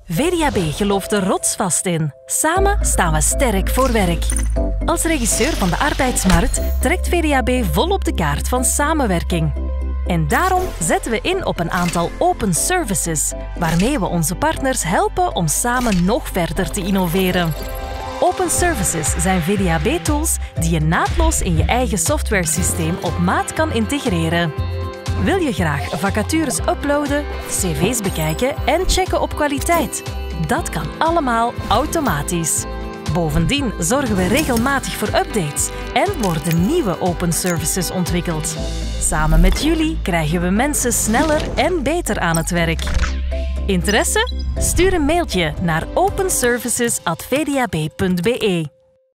VDAB gelooft er rotsvast in. Samen staan we sterk voor werk. Als regisseur van de arbeidsmarkt trekt VDAB volop de kaart van samenwerking. En daarom zetten we in op een aantal open services, waarmee we onze partners helpen om samen nog verder te innoveren. Open services zijn VDAB-tools die je naadloos in je eigen softwaresysteem op maat kan integreren. Wil je graag vacatures uploaden, cv's bekijken en checken op kwaliteit? Dat kan allemaal automatisch. Bovendien zorgen we regelmatig voor updates en worden nieuwe open services ontwikkeld. Samen met jullie krijgen we mensen sneller en beter aan het werk. Interesse? Stuur een mailtje naar openservices@vdab.be.